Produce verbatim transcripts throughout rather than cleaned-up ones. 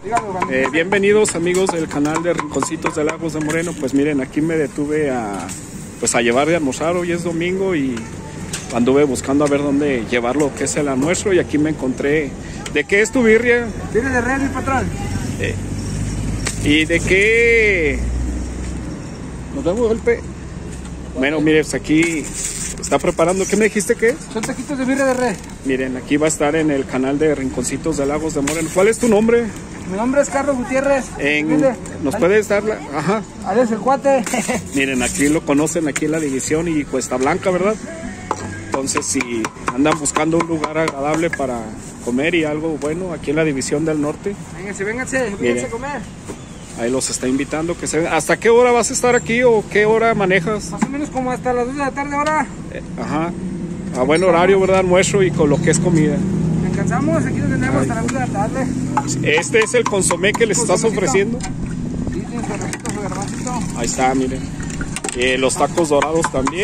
Eh, bienvenidos amigos del canal de Rinconcitos de Lagos de Moreno. Pues miren, aquí me detuve a, pues a llevar de almorzar. Hoy es domingo y anduve buscando a ver dónde llevar lo que es el almuerzo y aquí me encontré. ¿De qué es tu birria? Birria de res, mi patrón. Eh, ¿Y de qué? Nos vemos, golpe. Bueno, mire, pues aquí está preparando. ¿Qué me dijiste que es? Son taquitos de birria de res. Miren, aquí va a estar en el canal de Rinconcitos de Lagos de Moreno. ¿Cuál es tu nombre? Mi nombre es Carlos Gutiérrez. En, ¿Nos puedes dar la? Ajá. Alias el Cuate. Miren, aquí lo conocen, aquí en la división y Cuesta Blanca, ¿verdad? Entonces, si andan buscando un lugar agradable para comer y algo bueno, aquí en la división del norte. Vénganse, vénganse, vénganse a comer. Ahí los está invitando. Que se... ¿Hasta qué hora vas a estar aquí o qué hora manejas? Más o menos como hasta las dos de la tarde ahora. Eh, ajá. A buen horario, ¿verdad? Almuerzo y con lo que es comida. Descansamos, aquí lo tenemos hasta las dos de la tarde. Este es el consomé que les estás ofreciendo. Sí, tiene su arrocito, su garbancito. Ahí está, miren. Eh, los tacos dorados también.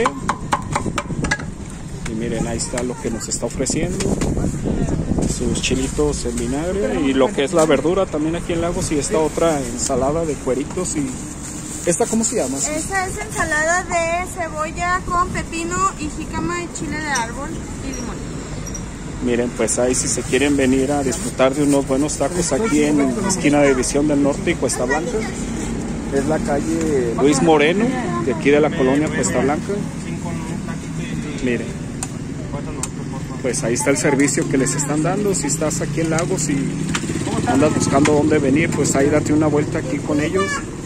Y miren, ahí está lo que nos está ofreciendo. Sus chilitos en vinagre. Y lo que es la verdura también aquí en Lagos. Y esta otra ensalada de cueritos. Y ¿esta cómo se llama? Esta es ensalada de cebolla con pepino y jícama y chile de árbol y limón. Miren, pues ahí si se quieren venir a disfrutar de unos buenos tacos aquí en la esquina de División del Norte y Cuesta Blanca. Es la calle Luis Moreno, de aquí de la colonia Cuesta Blanca. Miren, pues ahí está el servicio que les están dando. Si estás aquí en Lagos y andas buscando dónde venir, pues ahí date una vuelta aquí con ellos.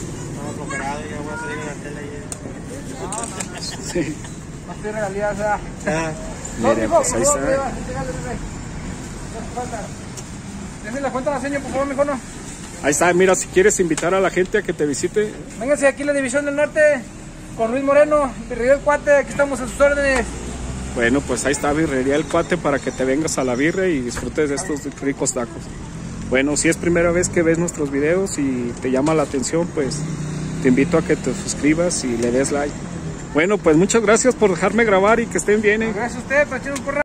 Sí. Miren, pues ahí está. Denle la cuenta a la seña, por favor, mijo, no. Ahí está, mira, si quieres invitar a la gente a que te visite. Vénganse aquí a la División del Norte con Luis Moreno, Birrería El Cuate, aquí estamos a sus órdenes. Bueno, pues ahí está Birrería El Cuate para que te vengas a la birria y disfrutes de estos ricos tacos. Bueno, si es primera vez que ves nuestros videos y te llama la atención, pues te invito a que te suscribas y le des like. Bueno, pues muchas gracias por dejarme grabar y que estén bien. ¿eh? Gracias a usted, por echar un porra.